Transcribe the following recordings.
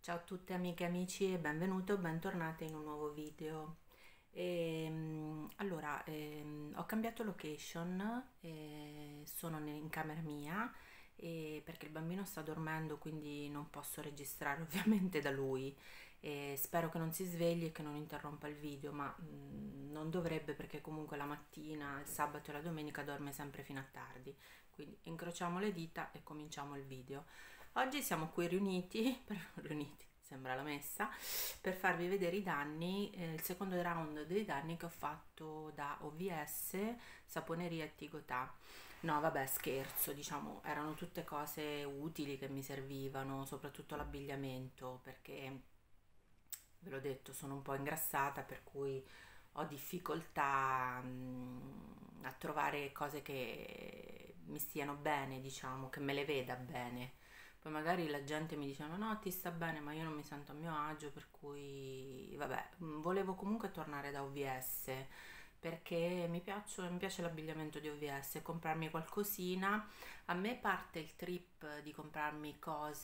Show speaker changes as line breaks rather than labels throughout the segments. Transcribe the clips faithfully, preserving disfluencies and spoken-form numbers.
Ciao a tutte amiche e amici e benvenute o bentornate in un nuovo video. Ehm, allora, ehm, ho cambiato location, e sono ne- in camera mia e perché il bambino sta dormendo, quindi non posso registrare ovviamente da lui. E spero che non si svegli e che non interrompa il video, ma mm, non dovrebbe perché comunque la mattina, il sabato e la domenica dorme sempre fino a tardi. Quindi incrociamo le dita e cominciamo il video. Oggi siamo qui riuniti, per, riuniti, sembra la messa, per farvi vedere i danni, eh, il secondo round dei danni che ho fatto da O V S, Saponeria e Tigotà. No, vabbè, scherzo, diciamo, erano tutte cose utili che mi servivano, soprattutto l'abbigliamento, perché ve l'ho detto, sono un po' ingrassata, per cui ho difficoltà mm, a trovare cose che mi stiano bene, diciamo, che me le veda bene. Poi magari la gente mi diceva no, ti sta bene, ma io non mi sento a mio agio, per cui vabbè, mm, volevo comunque tornare da O V S perché mi piace, mi piace l'abbigliamento di O V S, comprarmi qualcosina. A me parte il trip di comprarmi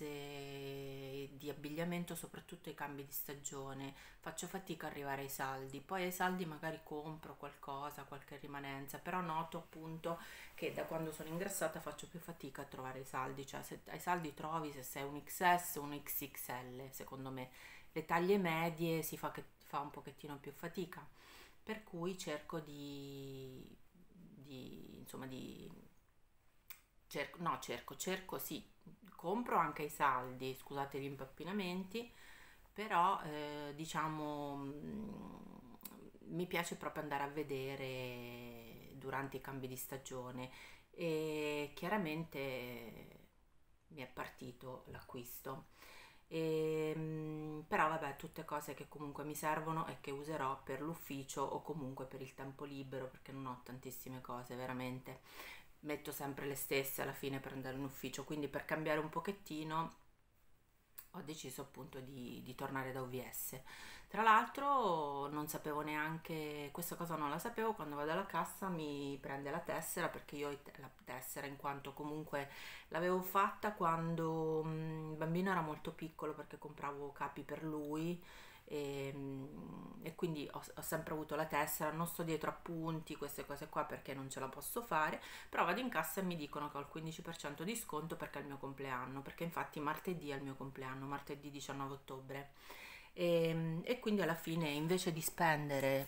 cose di abbigliamento, soprattutto i cambi di stagione. Faccio fatica a arrivare ai saldi, poi ai saldi magari compro qualcosa, qualche rimanenza, però noto appunto che da quando sono ingrassata faccio più fatica a trovare i saldi, cioè se ai saldi trovi se sei un X S o un X X L, secondo me. Le taglie medie si fa, che, fa un pochettino più fatica, per cui cerco di, di insomma di cerco, no, cerco, cerco, sì, compro anche i saldi, scusate gli impappinamenti, però eh, diciamo mm, mi piace proprio andare a vedere durante i cambi di stagione e chiaramente mi è partito l'acquisto. E, mm, però vabbè, tutte cose che comunque mi servono e che userò per l'ufficio o comunque per il tempo libero, perché non ho tantissime cose veramente. Metto sempre le stesse alla fine per andare in ufficio, quindi per cambiare un pochettino ho deciso appunto di, di tornare da O V S. Tra l'altro non sapevo neanche, questa cosa non la sapevo, quando vado alla cassa mi prende la tessera, perché io ho i te- la tessera in quanto comunque l'avevo fatta quando mm, il bambino era molto piccolo, perché compravo capi per lui e, mm, e quindi ho, ho sempre avuto la tessera. Non sto dietro appunti, queste cose qua, perché non ce la posso fare, però vado in cassa e mi dicono che ho il quindici per cento di sconto perché è il mio compleanno, perché infatti martedì è il mio compleanno, martedì diciannove ottobre. E, e quindi alla fine, invece di spendere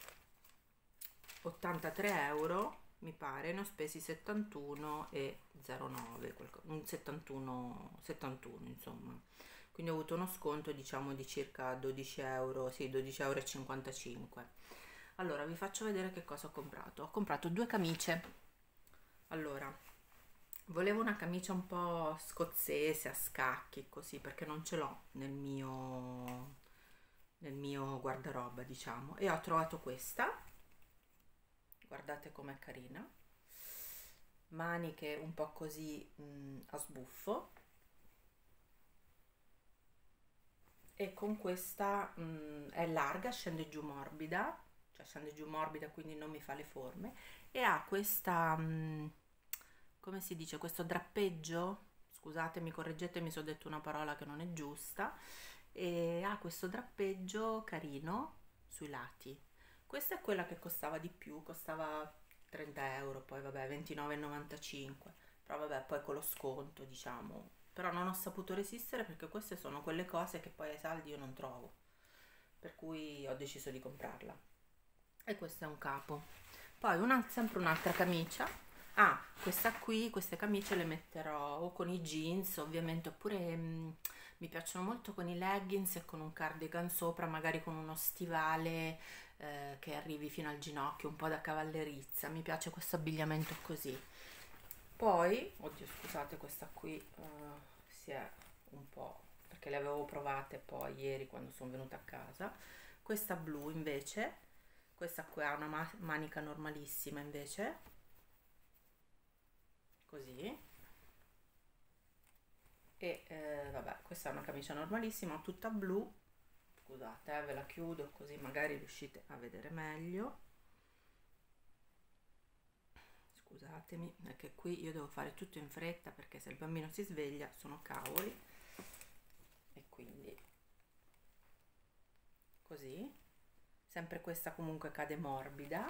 ottantatré euro, mi pare, ne ho spesi settantuno e zero nove, un settantuno, settantuno insomma. Quindi ho avuto uno sconto, diciamo, di circa dodici euro, sì, dodici euro e cinquantacinque. Allora, vi faccio vedere che cosa ho comprato. Ho comprato due camicie. Allora, volevo una camicia un po' scozzese a scacchi, così, perché non ce l'ho nel mio, nel mio guardaroba, diciamo. E ho trovato questa, guardate com'è carina. Maniche un po' così mh, a sbuffo. E con questa mh, è larga, scende giù morbida, cioè scende giù morbida, quindi non mi fa le forme. E ha questa, mh, come si dice, questo drappeggio. Scusatemi, correggetemi se ho detto una parola che non è giusta. E ha questo drappeggio carino sui lati. Questa è quella che costava di più, costava trenta euro, poi vabbè ventinove e novantacinque, però vabbè poi con lo sconto diciamo, però non ho saputo resistere perché queste sono quelle cose che poi ai saldi io non trovo, per cui ho deciso di comprarla. E questo è un capo. Poi una, sempre un'altra camicia. Ah, questa qui, queste camicie le metterò o con i jeans ovviamente, oppure mh, mi piacciono molto con i leggings e con un cardigan sopra, magari con uno stivale eh, che arrivi fino al ginocchio, un po' da cavallerizza. Mi piace questo abbigliamento così. Poi, oddio scusate, questa qui eh, si è un po', perché le avevo provate poi ieri quando sono venuta a casa. Questa blu invece, questa qui ha una ma- manica normalissima invece, così. E eh, vabbè, questa è una camicia normalissima, tutta blu. Scusate, eh, ve la chiudo così magari riuscite a vedere meglio. Scusatemi, è che qui io devo fare tutto in fretta perché se il bambino si sveglia sono cavoli, e quindi sempre questa comunque cade morbida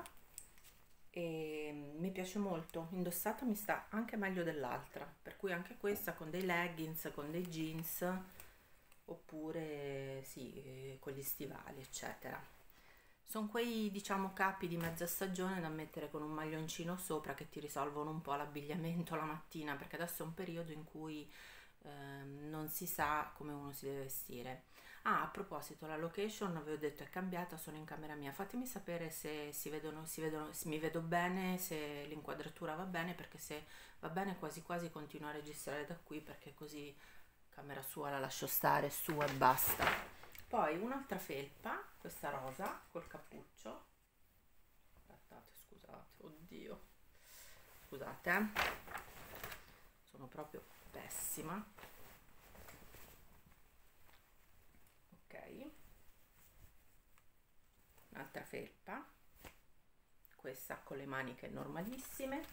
e mi piace molto, indossata mi sta anche meglio dell'altra, per cui anche questa con dei leggings, con dei jeans, oppure sì, eh, con gli stivali eccetera. Sono quei, diciamo, capi di mezza stagione da mettere con un maglioncino sopra che ti risolvono un po' l'abbigliamento la mattina, perché adesso è un periodo in cui ehm, non si sa come uno si deve vestire. Ah, a proposito, la location avevo detto è cambiata, sono in camera mia. Fatemi sapere se si vedono, si vedono, se mi vedo bene, se l'inquadratura va bene, perché se va bene quasi quasi continuo a registrare da qui, perché così camera sua la lascio stare su e basta. Poi un'altra felpa, questa rosa col cappuccio. Aspettate, scusate, oddio, scusate, eh. Sono proprio pessima. Ok, un'altra felpa, questa con le maniche normalissime,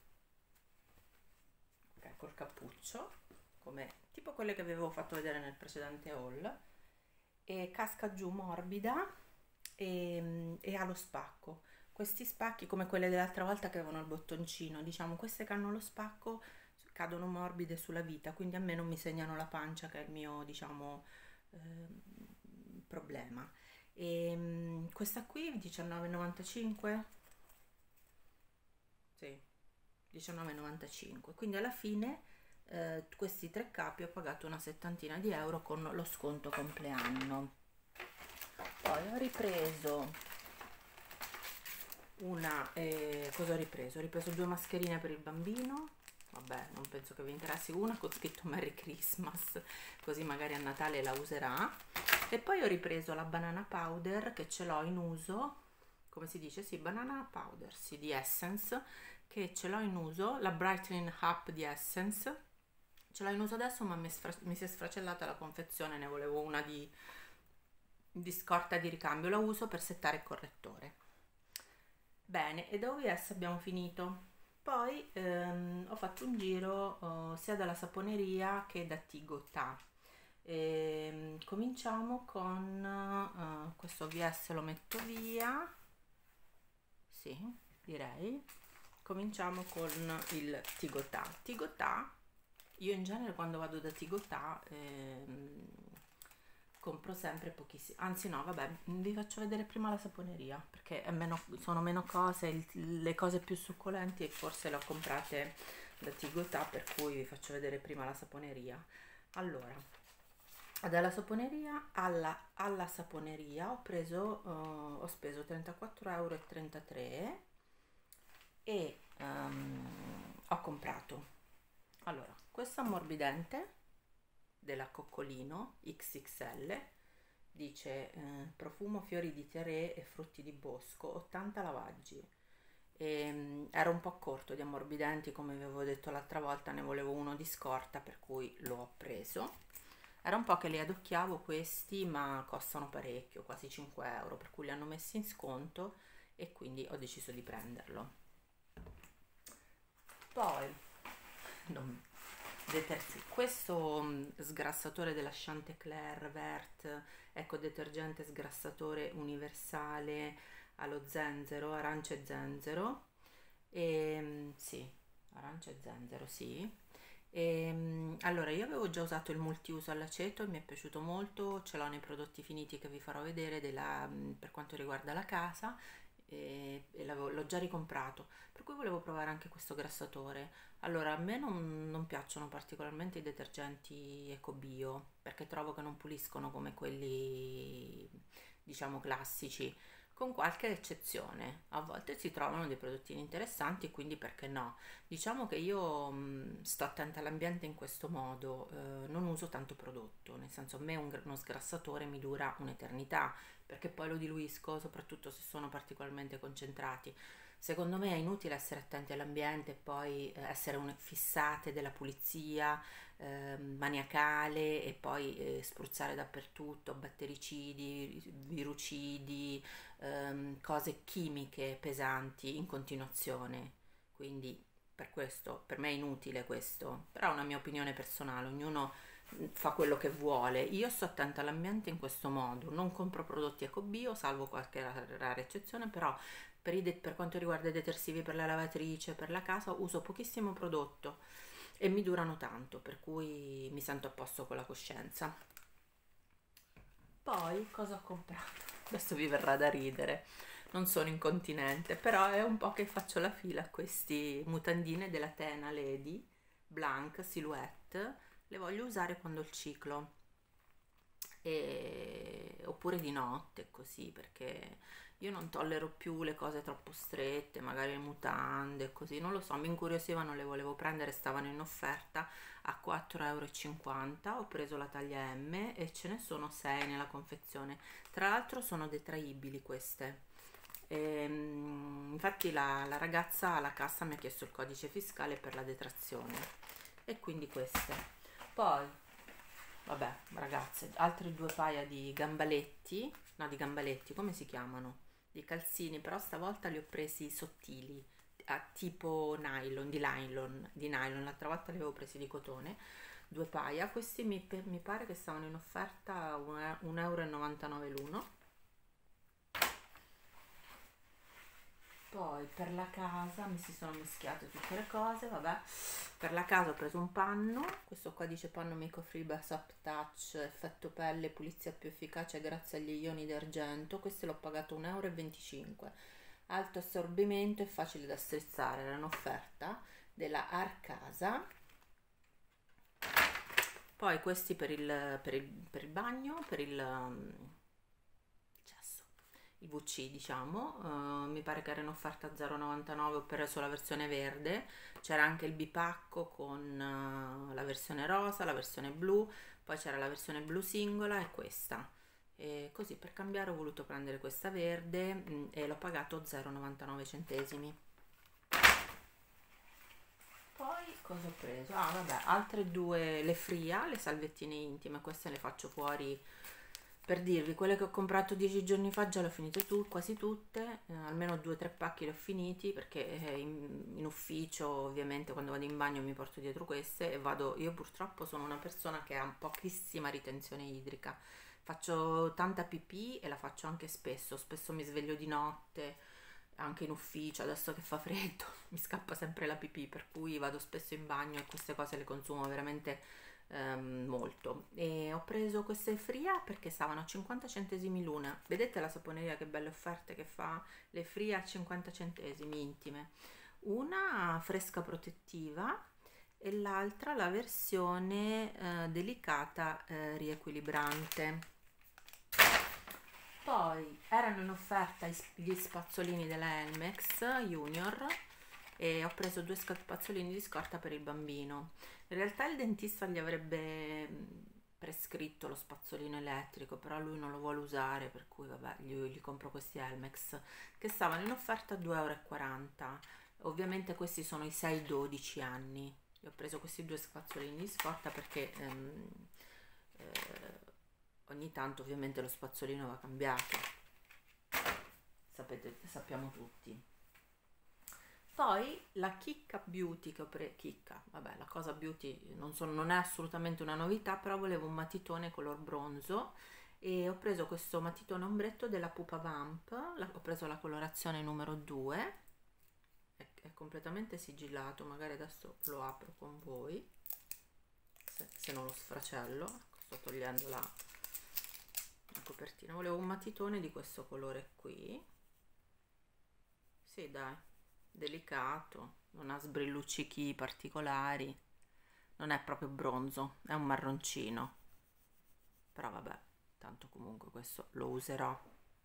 ok, col cappuccio, come tipo quelle che avevo fatto vedere nel precedente haul, e casca giù morbida e, e ha lo spacco. Questi spacchi come quelle dell'altra volta che avevano il bottoncino, diciamo queste che hanno lo spacco cadono morbide sulla vita, quindi a me non mi segnano la pancia, che è il mio, diciamo, eh, problema. E mh, questa qui diciannove e novantacinque, sì, diciannove e novantacinque, quindi alla fine eh, questi tre capi ho pagato una settantina di euro con lo sconto compleanno. Poi ho ripreso una, eh, cosa ho ripreso? Ho ripreso due mascherine per il bambino, vabbè non penso che vi interessi, una con scritto Merry Christmas, così magari a Natale la userà, e poi ho ripreso la banana powder che ce l'ho in uso, come si dice? Sì, banana powder, sì, di Essence, che ce l'ho in uso, la Brightening Up di Essence, ce l'ho in uso adesso ma mi, mi si è sfracellata la confezione, ne volevo una di, di scorta di ricambio, la uso per settare il correttore. Bene, e da O V S abbiamo finito. Poi ehm, ho fatto un giro eh, sia dalla saponeria che da Tigotà. Ehm, cominciamo con eh, questo O V S, lo metto via, sì, direi. Cominciamo con il Tigotà. Tigotà, io in genere quando vado da Tigotà ehm, compro sempre pochissimo, anzi no, vabbè, vi faccio vedere prima la saponeria perché è meno, sono meno cose, il, le cose più succolenti e forse le ho comprate da Tigotà, per cui vi faccio vedere prima la saponeria. Allora, dalla saponeria alla, alla saponeria ho preso, uh, ho speso trentaquattro euro e trentatré e um, ho comprato, allora, questo ammorbidente della Coccolino X X L, dice eh, profumo fiori di terè e frutti di bosco, ottanta lavaggi. E, um, era un po' corto di ammorbidenti, come vi avevo detto l'altra volta, ne volevo uno di scorta, per cui l'ho preso. Era un po' che li adocchiavo questi, ma costano parecchio, quasi cinque euro, per cui li hanno messi in sconto e quindi ho deciso di prenderlo. Poi non, detersi, questo mh, sgrassatore della Chanticleer Vert, ecco, detergente sgrassatore universale allo zenzero, arancia e zenzero, e mh, sì, arancia e zenzero, sì. E, mh, allora, io avevo già usato il multiuso all'aceto e mi è piaciuto molto, ce l'ho nei prodotti finiti che vi farò vedere della, mh, per quanto riguarda la casa, e, e l'ho già ricomprato, per cui volevo provare anche questo grassatore. Allora, a me non, non piacciono particolarmente i detergenti ecobio, perché trovo che non puliscono come quelli, diciamo, classici, con qualche eccezione. A volte si trovano dei prodottini interessanti, quindi perché no? Diciamo che io mh, sto attenta all'ambiente in questo modo, eh, non uso tanto prodotto, nel senso a me un, uno sgrassatore mi dura un'eternità, perché poi lo diluisco, soprattutto se sono particolarmente concentrati. Secondo me è inutile essere attenti all'ambiente e poi eh, essere un, fissate della pulizia eh, maniacale e poi eh, spruzzare dappertutto battericidi, virucidi, ehm, cose chimiche pesanti in continuazione. Quindi per questo, per me è inutile questo, però è una mia opinione personale, ognuno fa quello che vuole. Io sto attenta all'ambiente in questo modo, non compro prodotti eco-bio, salvo qualche rara eccezione, però per, i de- per quanto riguarda i detersivi per la lavatrice, per la casa, uso pochissimo prodotto e mi durano tanto, per cui mi sento a posto con la coscienza. Poi cosa ho comprato? Adesso vi verrà da ridere, non sono incontinente, però è un po' che faccio la fila a questi mutandine della Tena Lady Blanc Silhouette, le voglio usare quando ho il ciclo e... oppure di notte così, perché io non tollero più le cose troppo strette, magari le mutande così, non lo so, mi incuriosivano, le volevo prendere, stavano in offerta a quattro euro e cinquanta. Ho preso la taglia M e ce ne sono sei nella confezione, tra l'altro sono detraibili queste. Ehm, infatti la, la ragazza alla cassa mi ha chiesto il codice fiscale per la detrazione e quindi queste. Poi vabbè, ragazze, altri due paia di gambaletti, no, di gambaletti, come si chiamano? Di calzini, però stavolta li ho presi sottili, a tipo nylon, di nylon, di nylon, l'altra volta li avevo presi di cotone, due paia, questi mi, per- mi pare che stavano in offerta a un euro e novantanove l'uno. Poi per la casa mi si sono mischiate tutte le cose, vabbè. Per la casa ho preso un panno, questo qua dice panno Microfibra Soft Touch, effetto pelle, pulizia più efficace grazie agli ioni d'argento. Questo l'ho pagato un euro e venticinque. Alto assorbimento e facile da strizzare, era un'offerta della Arcasa. Poi questi per il, per il, per il bagno, per il, um, cesso, il V C diciamo, uh, mi pare che era in offerta a zero virgola novantanove, ho preso la versione verde, c'era anche il bipacco con uh, la versione rosa, la versione blu, poi c'era la versione blu singola e questa. E così per cambiare ho voluto prendere questa verde mh, e l'ho pagato zero virgola novantanove centesimi. Poi cosa ho preso? Ah, vabbè, altre due, le Fria, le salvettine intime, queste le faccio fuori per dirvi, quelle che ho comprato dieci giorni fa già le ho finite tu, quasi tutte, eh, almeno due o tre pacchi li ho finiti perché eh, in, in ufficio ovviamente quando vado in bagno mi porto dietro queste e vado, io purtroppo sono una persona che ha pochissima ritenzione idrica, faccio tanta pipì e la faccio anche spesso, spesso mi sveglio di notte anche in ufficio, adesso che fa freddo, mi scappa sempre la pipì, per cui vado spesso in bagno e queste cose le consumo veramente ehm, molto. E ho preso queste Fria perché stavano a cinquanta centesimi l'una. Vedete la saponeria che belle offerte che fa? Le Fria a cinquanta centesimi intime. Una fresca protettiva e l'altra la versione eh, delicata eh, riequilibrante. Poi erano in offerta gli spazzolini della Elmex Junior e ho preso due spazzolini di scorta per il bambino. In realtà il dentista gli avrebbe prescritto lo spazzolino elettrico, però lui non lo vuole usare, per cui vabbè, gli, gli compro questi Elmex che stavano in offerta a due euro e quaranta. Ovviamente questi sono i sei dodici anni. Io ho preso questi due spazzolini di scorta perché ehm, eh, ogni tanto ovviamente lo spazzolino va cambiato, sapete, sappiamo tutti. Poi la Chicca Beauty che ho preso, Chicca, vabbè, la cosa beauty non, so, non è assolutamente una novità, però volevo un matitone color bronzo e ho preso questo matitone ombretto della Pupa Vamp, la, ho preso la colorazione numero due, è, è completamente sigillato, magari adesso lo apro con voi, se, se non lo sfracello, sto togliendo la, la copertina, volevo un matitone di questo colore qui, sì dai, delicato, non ha sbrilluccichi particolari, non è proprio bronzo, è un marroncino, però vabbè, tanto comunque questo lo userò.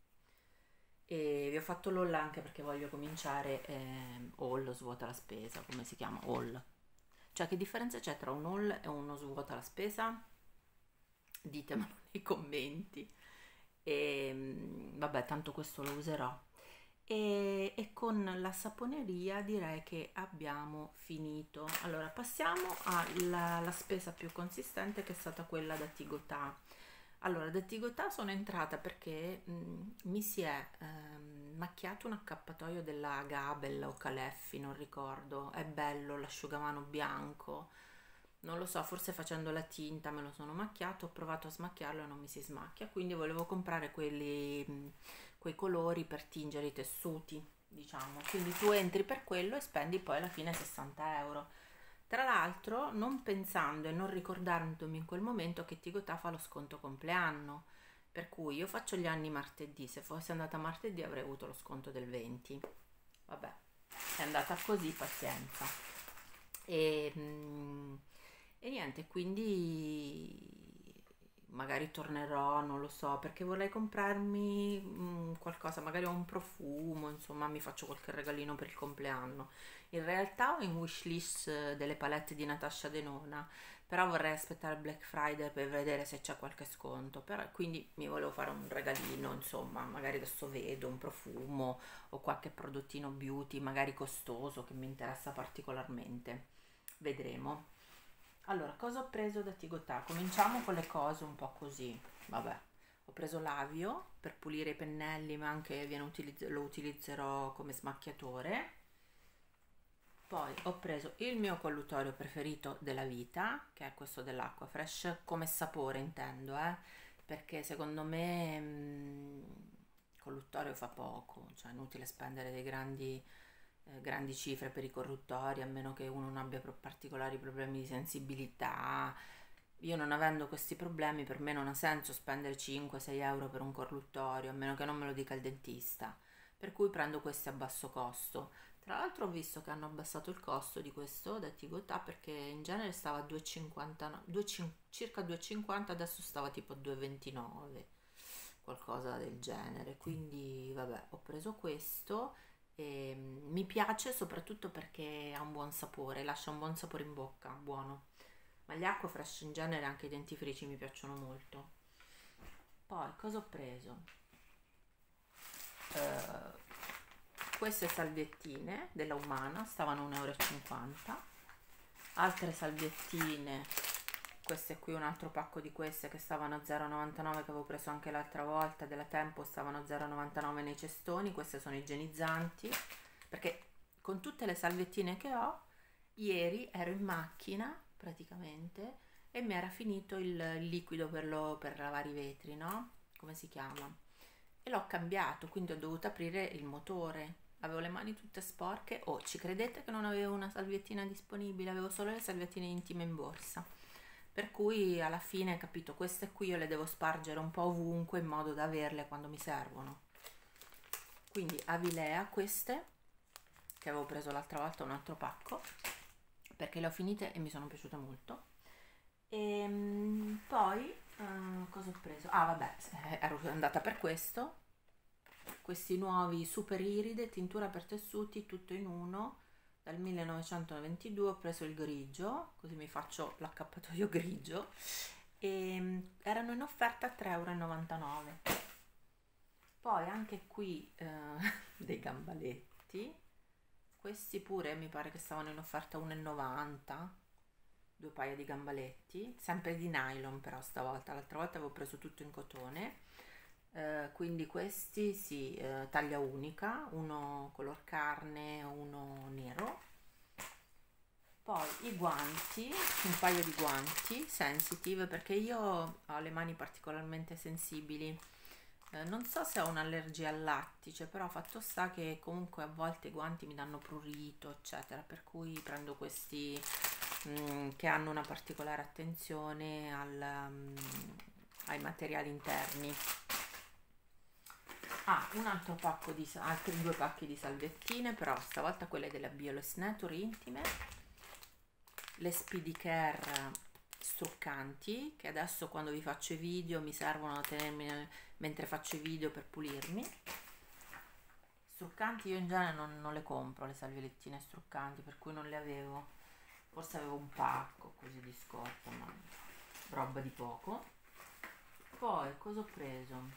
E vi ho fatto l'haul anche perché voglio cominciare eh, haul svuota la spesa, come si chiama? Haul. Cioè che differenza c'è tra un haul e uno svuota la spesa? Ditemelo nei commenti. E vabbè, tanto questo lo userò. E, e con la saponeria direi che abbiamo finito. Allora passiamo alla la spesa più consistente che è stata quella da Tigotà. Allora da Tigotà sono entrata perché mh, mi si è ehm, macchiato un accappatoio della Gabel o Caleffi, non ricordo, è bello l'asciugamano bianco, Non lo so, forse facendo la tinta me lo sono macchiato, ho provato a smacchiarlo e non mi si smacchia, quindi volevo comprare quelli, mh, quei colori per tingere i tessuti, diciamo. Quindi tu entri per quello e spendi poi alla fine sessanta euro. Tra l'altro, non pensando e non ricordandomi in quel momento che Tigotà fa lo sconto compleanno, per cui io faccio gli anni martedì, se fossi andata martedì avrei avuto lo sconto del venti. Vabbè, è andata così, pazienza. E, mm, e niente, quindi magari tornerò, non lo so, perché vorrei comprarmi mm, qualcosa, magari ho un profumo, insomma, mi faccio qualche regalino per il compleanno. In realtà ho in wishlist eh, delle palette di Natasha Denona, però vorrei aspettare Black Friday per vedere se c'è qualche sconto, però quindi mi volevo fare un regalino, insomma, magari adesso vedo un profumo o qualche prodottino beauty, magari costoso, che mi interessa particolarmente. Vedremo. Allora, cosa ho preso da Tigotà? Cominciamo con le cose un po' così. Vabbè, ho preso l'avio per pulire i pennelli, ma anche viene utilizz- lo utilizzerò come smacchiatore. Poi ho preso il mio collutorio preferito della vita, che è questo dell'Acqua Fresh, come sapore intendo, eh, perché secondo me mm, colluttorio fa poco, cioè è inutile spendere dei grandi eh, grandi cifre per i corruttori, a meno che uno non abbia pro- particolari problemi di sensibilità. Io non avendo questi problemi, per me non ha senso spendere cinque sei euro per un corruttorio, a meno che non me lo dica il dentista. Per cui prendo questi a basso costo. Tra l'altro ho visto che hanno abbassato il costo di questo da Tigotà perché in genere stava a due e cinquanta, no, due, circa due e cinquanta, adesso stava tipo a due e ventinove, qualcosa del genere. Quindi vabbè, ho preso questo e mm, mi piace soprattutto perché ha un buon sapore, lascia un buon sapore in bocca, buono. Ma gli Aquafresh in genere, anche i dentifrici mi piacciono molto. Poi cosa ho preso? Eh, queste salviettine della Umana stavano un euro e cinquanta. Altre salviettine, queste qui, un altro pacco di queste che stavano a zero virgola novantanove, che avevo preso anche l'altra volta della Tempo, stavano a zero virgola novantanove nei cestoni. Queste sono igienizzanti, perché con tutte le salvettine che ho, ieri ero in macchina praticamente e mi era finito il liquido per, lo, per lavare i vetri, no? Come si chiama? E l'ho cambiato, quindi ho dovuto aprire il motore. Avevo le mani tutte sporche. Oh, ci credete che non avevo una salviettina disponibile? Avevo solo le salviettine intime in borsa. Per cui alla fine, capito, queste qui io le devo spargere un po' ovunque in modo da averle quando mi servono. Quindi Avilea queste, che avevo preso l'altra volta un altro pacco, perché le ho finite e mi sono piaciute molto. E mm, poi eh, cosa ho preso? Ah, vabbè, eh, ero andata per questo. Questi nuovi Super Iride, tintura per tessuti, tutto in uno. Dal millenovecentoventidue ho preso il grigio, così mi faccio l'accappatoio grigio. E mm, erano in offerta a tre euro e novantanove. Poi anche qui eh, dei gambaletti. Questi pure mi pare che stavano in offerta a uno e novanta. Due paia di gambaletti, sempre di nylon però stavolta, l'altra volta avevo preso tutto in cotone. Eh, quindi questi sì, eh, taglia unica, uno color carne, uno nero. Poi i guanti, un paio di guanti sensitive, perché io ho le mani particolarmente sensibili. Eh, non so se ho un'allergia al lattice, però fatto sta che comunque a volte i guanti mi danno prurito, eccetera, per cui prendo questi mm, che hanno una particolare attenzione al, mm, ai materiali interni. Ah, un altro pacco di, altri due pacchi di salviettine, però stavolta quelle della Bioless Nature intime, le Speedy Care struccanti, che adesso quando vi faccio i video mi servono a tenermi nel- mentre faccio i video per pulirmi. Struccanti io in genere non, non le compro le salviettine struccanti, per cui non le avevo. Forse avevo un pacco così di scorta, ma roba di poco. Poi cosa ho preso?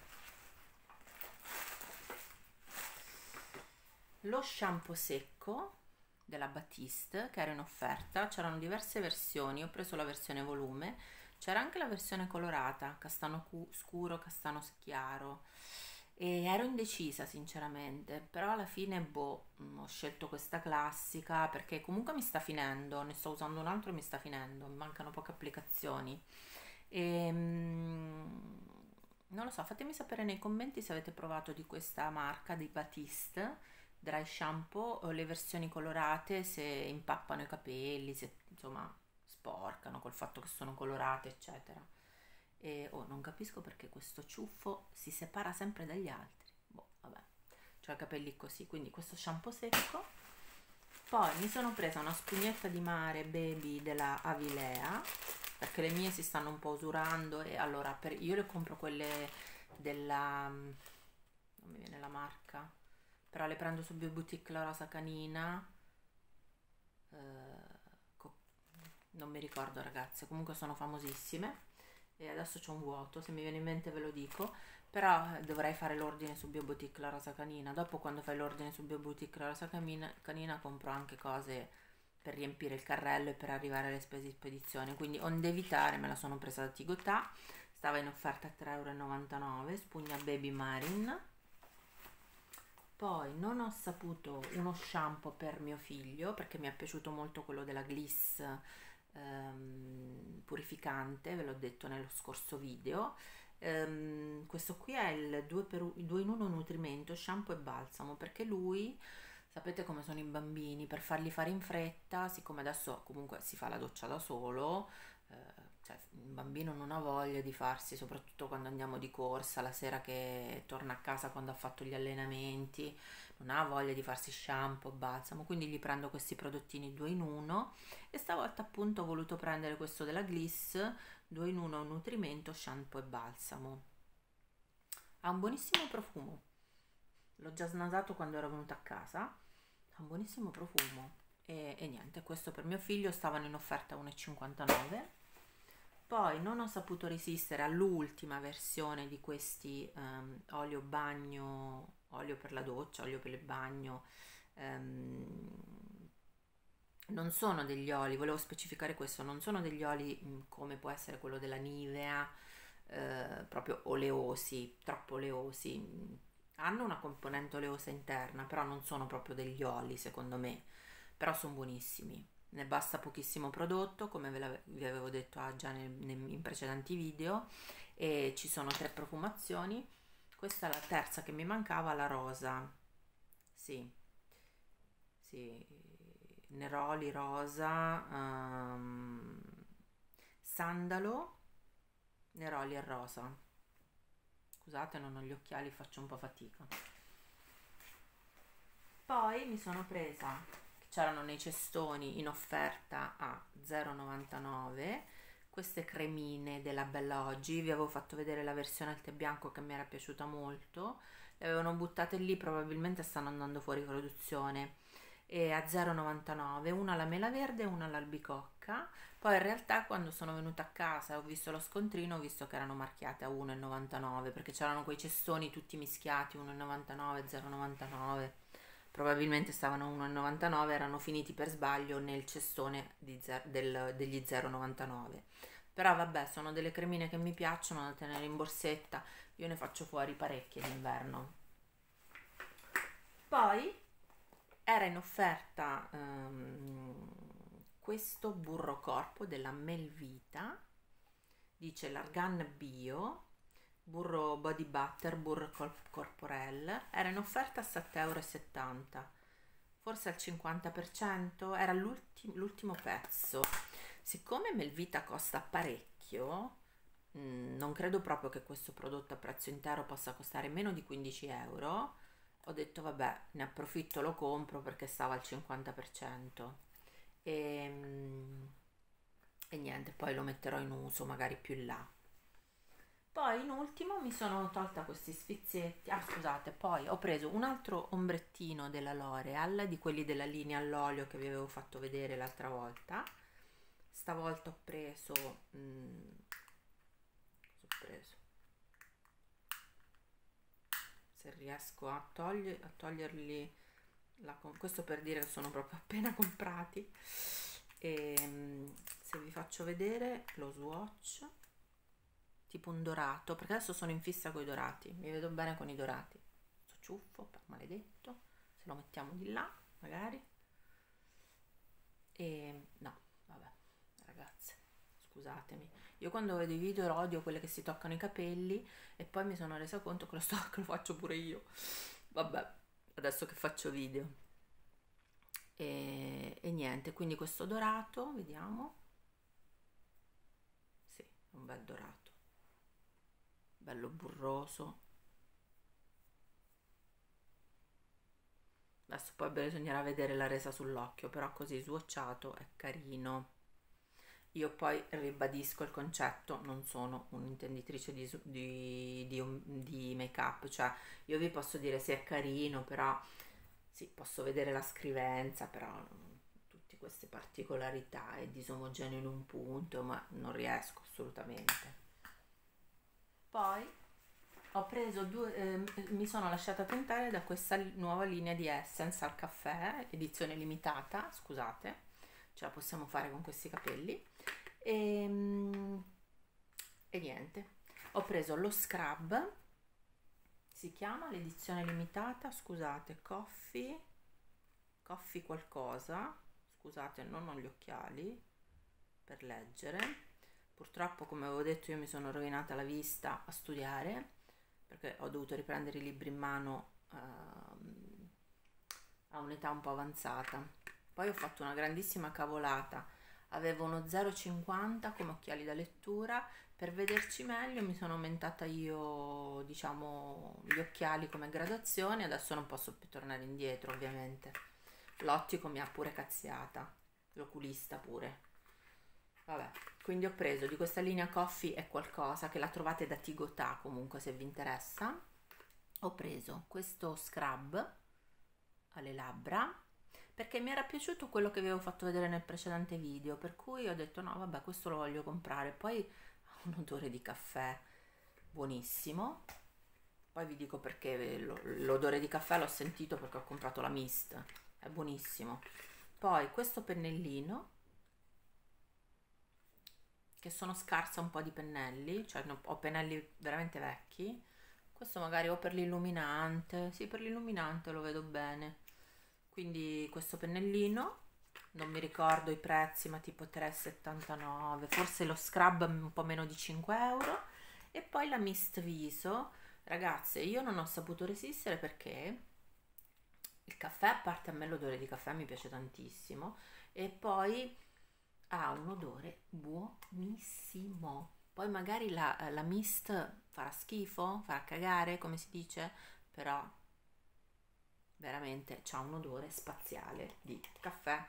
Lo shampoo secco della Batiste che era in offerta, c'erano diverse versioni, ho preso la versione volume, c'era anche la versione colorata, castano cu- scuro, castano chiaro. e ero indecisa sinceramente, però alla fine boh, mm, ho scelto questa classica perché comunque mi sta finendo, ne sto usando un altro e mi sta finendo, mi mancano poche applicazioni. E, mm, non lo so, fatemi sapere nei commenti se avete provato di questa marca di Batiste Dry Shampoo o le versioni colorate, se impappano i capelli, se insomma sporcano col fatto che sono colorate, eccetera. E oh, non capisco perché questo ciuffo si separa sempre dagli altri. Boh, vabbè, ho i capelli così, quindi questo shampoo secco. Poi mi sono presa una spugnetta di mare baby della Avilea perché le mie si stanno un po' usurando e allora per, io le compro quelle della, non mi viene la marca, però le prendo su Bioboutique la rosa canina, eh, co- non mi ricordo ragazze, comunque sono famosissime e adesso c'è un vuoto, se mi viene in mente ve lo dico, però eh, dovrei fare l'ordine su Bioboutique la rosa canina. Dopo quando fai l'ordine su Bioboutique la rosa canina, canina compro anche cose per riempire il carrello e per arrivare alle spese di spedizione, quindi onde evitare me la sono presa da Tigotà, stava in offerta a tre e novantanove euro, spugna baby marine. Poi non ho saputo uno shampoo per mio figlio perché mi è piaciuto molto quello della Gliss ehm, purificante, ve l'ho detto nello scorso video. Ehm, questo qui è il due in uno nutrimento, shampoo e balsamo, perché lui, sapete come sono i bambini, per farli fare in fretta, siccome adesso comunque si fa la doccia da solo, eh, cioè un bambino non ha voglia di farsi, soprattutto quando andiamo di corsa, la sera che torna a casa quando ha fatto gli allenamenti, non ha voglia di farsi shampoo, balsamo, quindi gli prendo questi prodottini due in uno e stavolta appunto ho voluto prendere questo della Gliss due in uno nutrimento, shampoo e balsamo. Ha un buonissimo profumo, l'ho già snasato quando ero venuta a casa, ha un buonissimo profumo e, e niente, questo per mio figlio stavano in offerta a uno e cinquantanove. Poi non ho saputo resistere all'ultima versione di questi ehm, olio bagno, olio per la doccia, olio per il bagno. ehm, Non sono degli oli, volevo specificare questo, non sono degli oli mh, come può essere quello della Nivea, eh, proprio oleosi, troppo oleosi. mh, Hanno una componente oleosa interna, però non sono proprio degli oli, secondo me. Però sono buonissimi. Ne basta pochissimo prodotto, come ve l'ave- vi avevo detto ah, già nel- nel- in precedenti video, e ci sono tre profumazioni. Questa è la terza che mi mancava, la rosa. Sì, sì, neroli rosa, ehm, sandalo, neroli e rosa. Scusate, non ho gli occhiali, faccio un po' fatica. Poi mi sono presa, c'erano nei cestoni in offerta a zero virgola novantanove, queste cremine della Bella Oggi. Vi avevo fatto vedere la versione al tè bianco che mi era piaciuta molto, le avevano buttate lì, probabilmente stanno andando fuori produzione, e a zero virgola novantanove, una alla mela verde e una all'albicocca. Poi in realtà quando sono venuta a casa e ho visto lo scontrino, ho visto che erano marchiate a uno virgola novantanove perché c'erano quei cestoni tutti mischiati, uno virgola novantanove, zero virgola novantanove. Probabilmente stavano a uno virgola novantanove, erano finiti per sbaglio nel cestone di zer- del- degli zero virgola novantanove. Però vabbè, sono delle cremine che mi piacciono da tenere in borsetta, io ne faccio fuori parecchie d'inverno. Poi era in offerta ehm, questo burro corpo della Melvita, dice l'Argan Bio, burro body butter, burro corp- corporel, era in offerta a sette e settanta euro, forse al cinquanta per cento, era l'ulti- l'ultimo pezzo. Siccome Melvita costa parecchio, mh, non credo proprio che questo prodotto a prezzo intero possa costare meno di quindici euro. Ho detto vabbè, ne approfitto, lo compro perché stava al cinquanta per cento. E, mm, e niente, poi lo metterò in uso magari più in là. Poi in ultimo mi sono tolta questi sfizietti. Ah, scusate, poi ho preso un altro ombrettino della L'Oreal, di quelli della linea all'olio che vi avevo fatto vedere l'altra volta. Stavolta ho preso... mm, cosa ho preso? Se riesco a, togli- a toglierli... la com- questo per dire che sono proprio appena comprati. E mm, se vi faccio vedere lo swatch... tipo un dorato, perché adesso sono in fissa con i dorati, mi vedo bene con i dorati. Sto ciuffo, maledetto, se lo mettiamo di là, magari. E no, vabbè, ragazze, scusatemi. Io quando vedo i video odio quelle che si toccano i capelli e poi mi sono resa conto che lo, sto, che lo faccio pure io. Vabbè, adesso che faccio video. E, e niente, quindi questo dorato, vediamo. Sì, è un bel dorato, bello burroso. Adesso poi bisognerà vedere la resa sull'occhio, però così swatchato è carino. Io poi ribadisco il concetto, non sono un'intenditrice di, di, di, di make up, cioè io vi posso dire se è carino, però sì, posso vedere la scrivenza, però tutte queste particolarità è disomogeneo in un punto, ma non riesco assolutamente. Poi ho preso due, eh, mi sono lasciata tentare da questa nuova linea di Essence al caffè, edizione limitata, scusate, ce la possiamo fare con questi capelli. E, e niente, ho preso lo scrub, si chiama l'edizione limitata, scusate, coffee, coffee qualcosa, scusate, non ho gli occhiali per leggere, purtroppo come avevo detto io mi sono rovinata la vista a studiare, perché ho dovuto riprendere i libri in mano uh, a un'età un po' avanzata. Poi ho fatto una grandissima cavolata, avevo uno zero virgola cinquanta come occhiali da lettura, per vederci meglio mi sono aumentata io, diciamo, gli occhiali come gradazione, adesso non posso più tornare indietro ovviamente. L'ottico mi ha pure cazziata, l'oculista pure. Vabbè, quindi ho preso di questa linea Coffee è qualcosa che la trovate da Tigotà comunque se vi interessa. Ho preso questo scrub alle labbra perché mi era piaciuto quello che vi avevo fatto vedere nel precedente video, per cui ho detto no vabbè questo lo voglio comprare. Poi ha un odore di caffè buonissimo, poi vi dico perché l'odore di caffè l'ho sentito perché ho comprato la mist, è buonissimo. Poi questo pennellino, che sono scarsa un po' di pennelli, cioè ho pennelli veramente vecchi, questo magari o per l'illuminante, sì per l'illuminante lo vedo bene, quindi questo pennellino, non mi ricordo i prezzi ma tipo tre virgola settantanove, forse lo scrub un po' meno di cinque euro, e poi la mist viso. Ragazze, io non ho saputo resistere perché il caffè, a parte a me l'odore di caffè mi piace tantissimo, e poi ha un odore buonissimo. Poi magari la, la mist farà schifo, farà cagare, come si dice, però veramente c'ha un odore spaziale di caffè.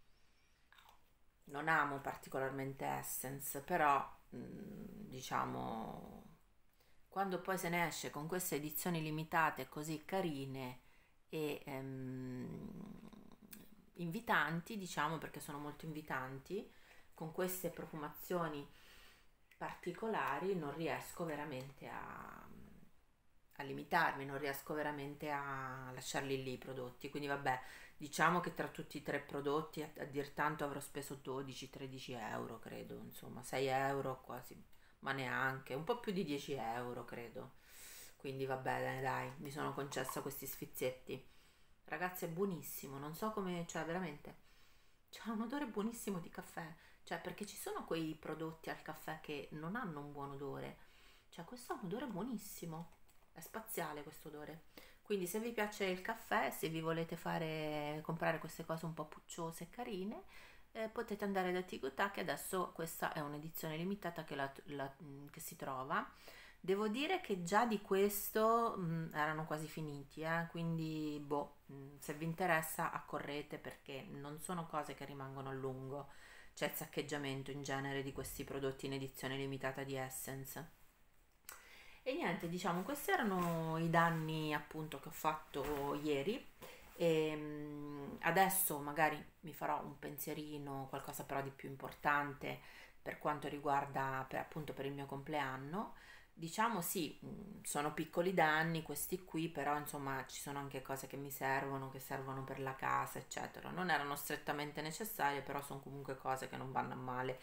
Non amo particolarmente Essence, però mh, diciamo quando poi se ne esce con queste edizioni limitate così carine e ehm, invitanti, diciamo perché sono molto invitanti, con queste profumazioni particolari non riesco veramente a, a limitarmi, non riesco veramente a lasciarli lì i prodotti, quindi vabbè, diciamo che tra tutti i tre prodotti a, a dir tanto avrò speso dodici tredici euro credo, insomma sei euro quasi, ma neanche, un po' più di dieci euro credo, quindi vabbè dai, dai mi sono concessa questi sfizietti. Ragazzi, è buonissimo, non so come, cioè veramente c'ha un odore buonissimo di caffè, cioè perché ci sono quei prodotti al caffè che non hanno un buon odore, cioè questo ha un odore buonissimo, è spaziale questo odore. Quindi se vi piace il caffè, se vi volete fare comprare queste cose un po' pucciose e carine, eh, potete andare da Tigotà, che adesso questa è un'edizione limitata che, la, la, che si trova. Devo dire che già di questo mh, erano quasi finiti, eh? Quindi boh, mh, se vi interessa accorrete perché non sono cose che rimangono a lungo, c'è il saccheggiamento in genere di questi prodotti in edizione limitata di Essence. E niente, diciamo, questi erano i danni appunto che ho fatto ieri. E mh, adesso magari mi farò un pensierino, qualcosa però di più importante per quanto riguarda per, appunto per il mio compleanno. Diciamo sì, mh, sono piccoli danni questi qui, però insomma ci sono anche cose che mi servono, che servono per la casa, eccetera. Non erano strettamente necessarie, però sono comunque cose che non vanno a male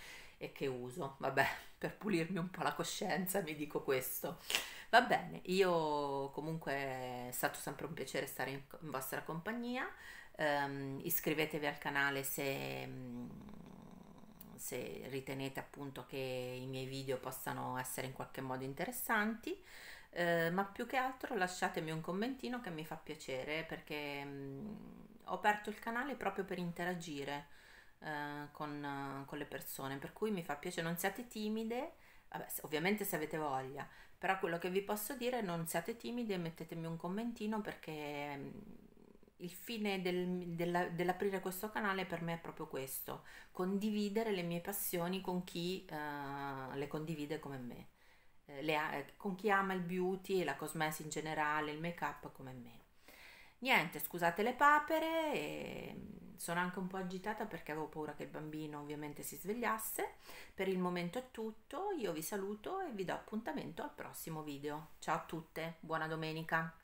e che uso. Vabbè, per pulirmi un po' la coscienza mi dico questo. Va bene, io comunque è stato sempre un piacere stare in, in vostra compagnia. Ehm, iscrivetevi al canale se, mm, se ritenete appunto che i miei video possano essere in qualche modo interessanti. Eh, ma più che altro lasciatemi un commentino che mi fa piacere perché mm, ho aperto il canale proprio per interagire eh, con, eh, con le persone, per cui mi fa piacere, non siate timide, vabbè, se- ovviamente se avete voglia, però quello che vi posso dire è non siate timidi e mettetemi un commentino perché mm, il fine del- della- dell'aprire questo canale per me è proprio questo, condividere le mie passioni con chi eh, le condivide come me, eh, le ha- eh, con chi ama il beauty e la cosmesi in generale, il make up come me. Niente, scusate le papere, e mm, sono anche un po' agitata perché avevo paura che il bambino ovviamente si svegliasse. Per il momento è tutto, io vi saluto e vi do appuntamento al prossimo video. Ciao a tutte, buona domenica!